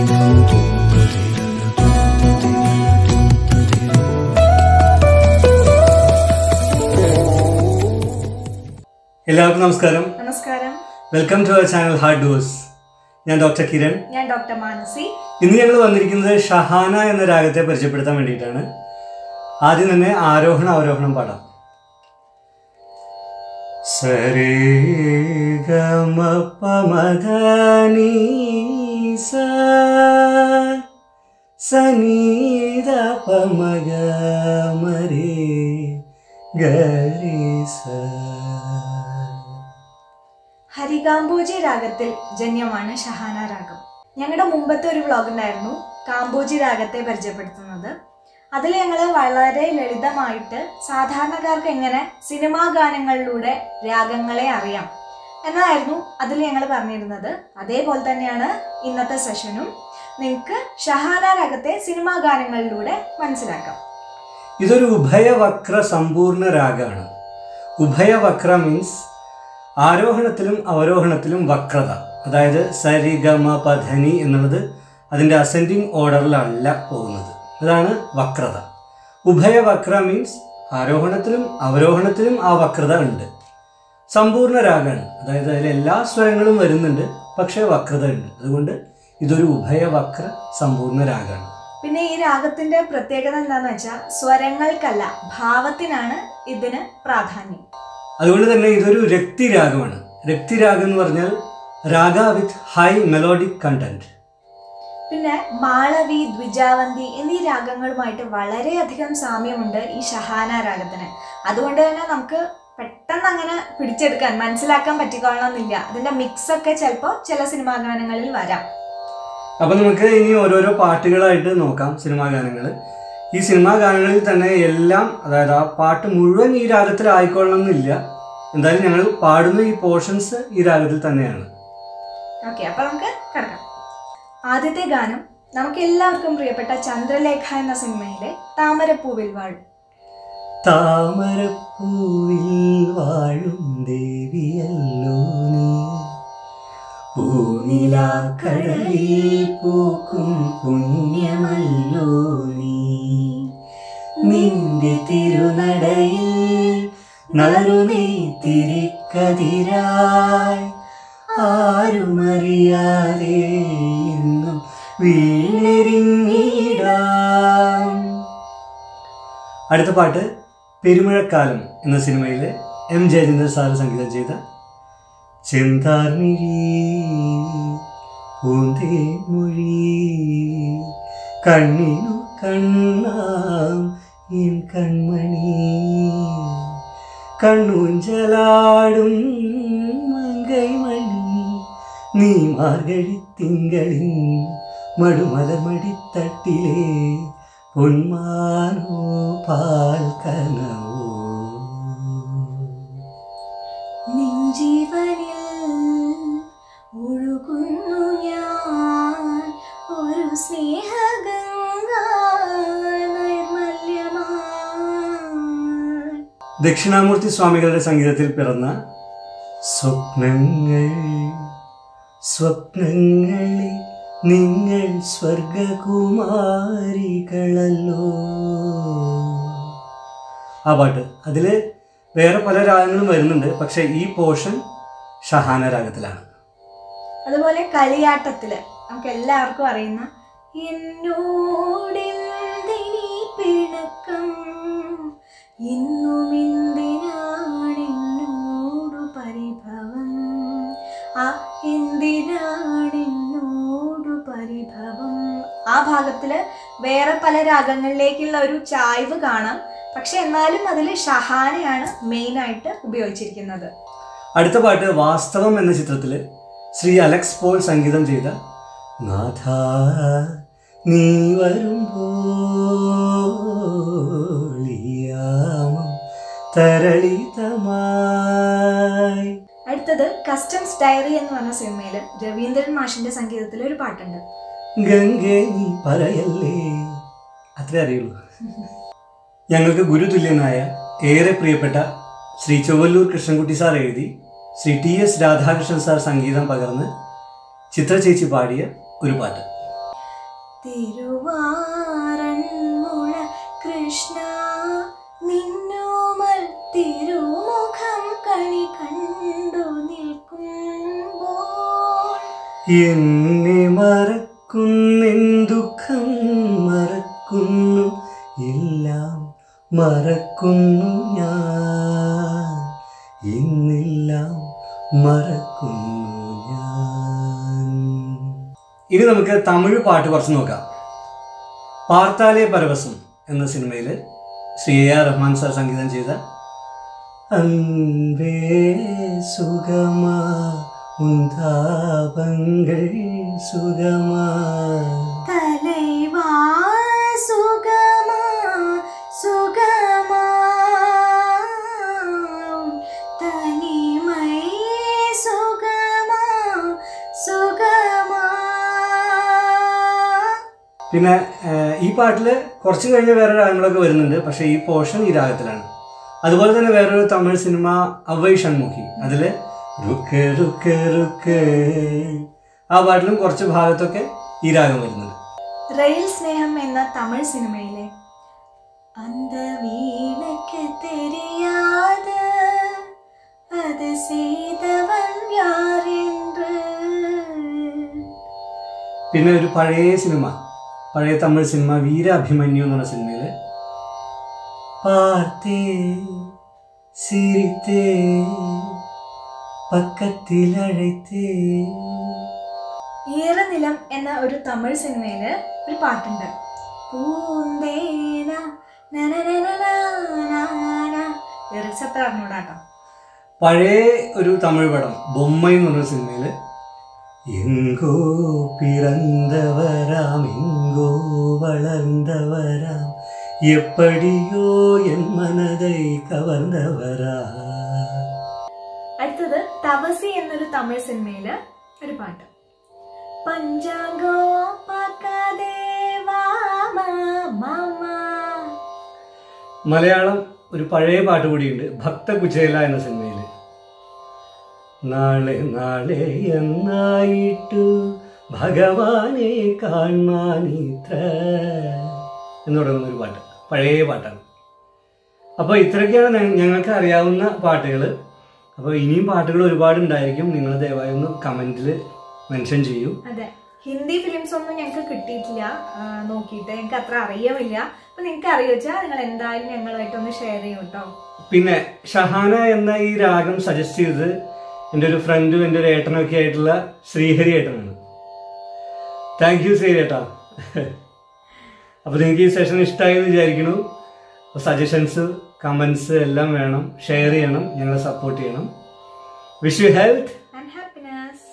എല്ലാവർക്കും നമസ്കാരം. നമസ്കാരം. Welcome to our channel hard dose. ഞാൻ ഡോക്ടർ കിരൺ. ഞാൻ ഡോക്ടർ മാനസി. ഇന്ന് ഞങ്ങൾ വന്നിരിക്കുന്നത് ഷഹാന എന്ന രാഗത്തെ പരിചയപ്പെടുത്താൻ വേണ്ടിയിട്ടാണ്. ആദ്യം തന്നെ ആരോഹണം അവരോഹണം പാടാം. സരേ ഗമ പമ ധ നീ സ സനി ധ പമ ഗ മ രേ ഗ രേ സ. ഹരികാംബോജി രാഗത്തിൽ ജന്യമാണ് ഷഹാന രാഗം. ഞങ്ങളുടെ മുമ്പത്തെ ഒരു വ്ളോഗ് ഉണ്ടായിരുന്നു കാംബോജി രാഗത്തെ പരിചയപ്പെടുത്തുന്നത്. അതിൽ ഞങ്ങൾ വളരെ ലളിതമായിട്ട് സാധാരണക്കാർക്ക് എങ്ങനെ സിനിമാ ഗാനങ്ങളിലൂടെ രാഗങ്ങളെ അറിയാം എന്നതായിരുന്നു അതിൽ ഞങ്ങൾ പറഞ്ഞിരുന്നത്. അതേപോലെ തന്നെയാണ് ഇന്നത്തെ സെഷനും. നിങ്ങൾക്ക് ഷഹാന രാഗത്തെ സിനിമാ ഗാനങ്ങളിലൂടെ മനസ്സിലാക്കാം. ഇതൊരു ഉഭയവക്ര സമ്പൂർണ്ണ രാഗമാണ്. ഉഭയവക്ര മീൻസ് ആരോഹണത്തിലും അവരോഹണത്തിലും വക്രത, അതായത് സരി ഗമ പധനി എന്നുള്ളത് അതിൻ്റെ അസെൻഡിങ് ഓർഡറിലല്ല പോകുന്നത്. അതാണ് വക്രത. ഉഭയവക്ര മീൻസ് ആരോഹണത്തിലും അവരോഹണത്തിലും ആ വക്രത ഉണ്ട്. സമ്പൂർണ്ണ രാഗമാണ്, അതായത് അതിൽ എല്ലാ സ്വരങ്ങളും വരുന്നുണ്ട്, പക്ഷേ വക്രത ഉണ്ട്. അതുകൊണ്ട് ഇതൊരു ഉഭയവക്ര സമ്പൂർണ്ണ രാഗമാണ്. പിന്നെ ഈ രാഗത്തിന്റെ പ്രത്യേകത എന്താണെന്ന് വെച്ചാൽ സ്വരങ്ങൾക്കല്ല, ഭാവത്തിനാണ് ഇതിന് പ്രാധാന്യം. അതുകൊണ്ട് തന്നെ ഇതൊരു രക്തിരാഗമാണ്. രക്തിരാഗം എന്ന് പറഞ്ഞാൽ raga with high melodic content. പിന്നെ മാളവി, ദ്വിജാവന്തി എന്നീ രാഗങ്ങളുമായിട്ട് വളരെയധികം സാമ്യമുണ്ട് ഈ ഷഹാന രാഗത്തിന്. അതുകൊണ്ട് തന്നെ നമുക്ക് പെട്ടെന്ന് അങ്ങനെ പിടിച്ചെടുക്കാൻ മനസ്സിലാക്കാൻ പറ്റിക്കൊള്ളണമെന്നില്ല. അതിന്റെ മിക്സ് ഒക്കെ ചിലപ്പോൾ ചില സിനിമാ ഗാനങ്ങളിൽ വരാം. അപ്പം നമുക്ക് ഇനി ഓരോരോ പാട്ടുകളായിട്ട് നോക്കാം സിനിമാ ഗാനങ്ങൾ. ഈ സിനിമാ ഗാനങ്ങളിൽ തന്നെ എല്ലാം, അതായത് ആ പാട്ട് മുഴുവൻ ഈ രാഗത്തിൽ ആയിക്കൊള്ളണം എന്നില്ല. എന്തായാലും ഞങ്ങൾ പാടുന്ന ഈ പോർഷൻസ് ഈ രാഗത്തിൽ തന്നെയാണ്. ഓക്കെ, അപ്പൊ നമുക്ക് കിടക്കാം. ആദ്യത്തെ ഗാനം നമുക്ക് എല്ലാവർക്കും പ്രിയപ്പെട്ട ചന്ദ്രലേഖ എന്ന സിനിമയിലെ താമരപ്പൂവിൽ വാഴും. താമരപ്പൂവിൽ വാഴും ദേവിയല്ലോ നീ, പൂനിലാക്കടലിൽ പൂക്കും പുണ്യമല്ലോ നീ, നിന്റെ തിരുനടയിൽ നറുനെയ്ത്തിരിക്കതിരായി ആരുമറിയാതെ എന്നും വീണെരിഞ്ഞിടാം. അടുത്ത പാട്ട് പെരുമഴക്കാലം എന്ന സിനിമയിലെ എം ജയചന്ദ്രൻ സാറ് സംഗീതം ചെയ്ത ചെന്താർമിഴി പൂന്തേ മൊഴി കണ്ണിനു കണ്ണാം എൻ കൺമണി, കണ്ണൂഞ്ചലാടും മങ്കൈമണി, നീ മാർഗഴി തിങ്കളിൻ മടുമലമടിത്തട്ടിലെ പൊന്മാനോ പാൽക്കനവോ, നിൻജീവനിൽ ഒഴുകുന്നു ഞാൻ ഒരു സ്നേഹഗംഗ നൈർമല്യമായി. ദക്ഷിണാമൂർത്തി സ്വാമികളുടെ സംഗീതത്തിൽ പിറന്ന സ്വപ്നങ്ങൾ സ്വപ്നങ്ങളെ നിങ്ങൾ സ്വർഗകുമാരികളല്ലോ. ആ പാട്ട് അതിൽ വേറെ പല രാഗങ്ങളും വരുന്നുണ്ട്, പക്ഷെ ഈ പോർഷൻ ഷഹാന രാഗത്തിലാണ്. അതുപോലെ കളിയാട്ടത്തില് നമുക്ക് എല്ലാവർക്കും അറിയുന്ന എന്നോടെന്തിനീ പിണക്കം, ഇന്നുമെന്തിനാണെന്നോടു പരിഭവം, ആ എന്തിനാണെന്നോടു പരിഭവം. ആ ഭാഗത്തില് വേറെ പല രാഗങ്ങളിലേക്കുള്ള ഒരു ചായ്വ് കാണാം, പക്ഷെ എന്നാലും അതിൽ ഷഹാനയാണ് മെയിനായിട്ട് ഉപയോഗിച്ചിരിക്കുന്നത്. അടുത്ത പാട്ട് വാസ്തവം എന്ന ചിത്രത്തില് ശ്രീ അലക്സ് പോൾ സംഗീതം ചെയ്ത നാഥ നീ വരുമ്പോളിയാമം തരളിതമായി. അടുത്തത് കസ്റ്റംസ് ഡയറി എന്ന് പറഞ്ഞ സിനിമയില് രവീന്ദ്രൻ മാഷിന്റെ സംഗീതത്തിൽ ഒരു പാട്ടുണ്ട്. ഗംഗേ നീ പറയല്ലേ, അത്രേ അറിയുള്ളൂ. ഞങ്ങൾക്ക് ഗുരുതുല്യനായ ഏറെ പ്രിയപ്പെട്ട ശ്രീ ചൊവ്വല്ലൂർ കൃഷ്ണൻകുട്ടി സാർ എഴുതി ശ്രീ ടി.എസ്. രാധാകൃഷ്ണൻ സാർ സംഗീതം പകർന്ന് ചിത്ര ചേച്ചി പാടിയ ഒരു പാട്ട്. തിരുവാറന്മുള കൃഷ്ണ നിന്നോമൽ തിരുമുഖം കണി കണ്ടു നിൽക്കുമ്പോൾ എന്നെ മറക്കുന്നെൻ ദുഃഖം മറക്കുന്നു എല്ലാം മറക്കുന്നു ഞാൻ ഇന്നെല്ലാം മറക്കുന്നു ഞാൻ. ഇനി നമുക്ക് തമിഴ് പാട്ട് കുറച്ച് നോക്കാം. പാർത്താലേ പരവസം എന്ന സിനിമയിൽ ശ്രീ AR റഹ്മാൻ സാർ സംഗീതം ചെയ്ത അൻപേ സുഖമാ ഉന്താപങ്ങൾ സുഖമാ തലൈവാ സുഖമാ സുഖമാ തനിമൈ സുഖമാ സുഖമാ. പിന്നെ ഈ പാട്ടിൽ കുറച്ച് കഴിഞ്ഞ് വേറെ രാഗങ്ങളൊക്കെ വരുന്നുണ്ട്, പക്ഷേ ഈ പോർഷൻ ഈ രാഗത്തിലാണ്. അതുപോലെ തന്നെ വേറൊരു തമിഴ് സിനിമ അവൈ ഷൺമുഖി, അതിൽ റുക്ക് റുക്ക് റുക്ക് ആ പാട്ടിലും കുറച്ച് ഭാഗത്തൊക്കെ ഈ രാഗം വരുന്നുണ്ട്. റെയിൽ സ്നേഹം എന്ന തമിഴ് സിനിമയിലെ അന്ത വീണക്ക് തെരിയാത അത് ചെയ്തവൻ യാരെன்று. പിന്നെ ഒരു പഴയ തമിഴ് സിനിമ വീരാഭിമന്യു എന്നുള്ള സിനിമയിൽ പാർത്തേ സിരിത്തേ പക്കത്തിൽ അഴത്തേ. ഈറനിലം എന്ന ഒരു തമിഴ് സിനിമയില് ഒരു പാട്ടുണ്ട്, പൂന്തേന ലിറിക്സ് അത്ര അറിഞ്ഞൂടാട്ടോ. പഴയ ഒരു തമിഴ് പടം ബൊമ്മൈ എന്ന് പറഞ്ഞ സിനിമയിൽ എങ്കോ പിറന്നവരാം എങ്കോ വളർന്നവരാം എപ്പടിയോ എൻ മനதை കവർന്നവരാ. അടുത്തത് തവസി എന്നൊരു തമിഴ് സിനിമയില് ഒരു പാട്ട്, പഞ്ചാംഗോ പാക്കാതെ വാമാ മാമാ. മലയാളം ഒരു പഴയ പാട്ട് കൂടിയുണ്ട്, ഭക്ത കുചേല എന്ന സിനിമയിൽ നാളെ നാളെ എന്നായിട്ടു ഭഗവാനെ കാണാനിത്ര എന്ന് തുടങ്ങുന്ന ഒരു പാട്ട്, പഴയ പാട്ടാണ്. അപ്പോൾ ഇത്രയൊക്കെയാണ് ഞങ്ങൾക്ക് അറിയാവുന്ന പാട്ടുകൾ. അപ്പോൾ ഇനിയും പാട്ടുകൾ ഒരുപാട് ഉണ്ടായിരിക്കും, നിങ്ങൾ ദയവായി ഒന്ന് കമൻറ്റിൽ മെൻഷൻ ചെയ്യൂ. അതെ, ഹിന്ദി ഫിലിംസ് ഒന്നും ഞങ്ങൾക്ക് കിട്ടിയിട്ടില്ല, നോക്കിയിട്ട് ഞങ്ങൾക്ക് അത്ര അറിയാമില്ല. അപ്പൊ നിങ്ങൾക്ക് അറിയിച്ചാൽ നിങ്ങൾ എന്തായാലും ഞങ്ങളുമായിട്ടൊന്ന് ഷെയർ ചെയ്യും കേട്ടോ. പിന്നെ ഷഹാന എന്ന ഈ രാഗം സജസ്റ്റ് ചെയ്തത് എൻ്റെ ഒരു ഫ്രണ്ടും എൻ്റെ ഒരു ഏട്ടനൊക്കെ ആയിട്ടുള്ള ശ്രീഹരി ഏട്ടനാണ്. താങ്ക് യു ശ്രീഹരി ഏട്ടാ. അപ്പോൾ നിങ്ങൾക്ക് ഈ സെഷൻ ഇഷ്ടമായി എന്ന് വിചാരിക്കുന്നു. സജഷൻസ് കമൻസ് എല്ലാം വേണം, ഷെയർ ചെയ്യണം, ഞങ്ങളെ സപ്പോർട്ട് ചെയ്യണം. Wish you health and happiness.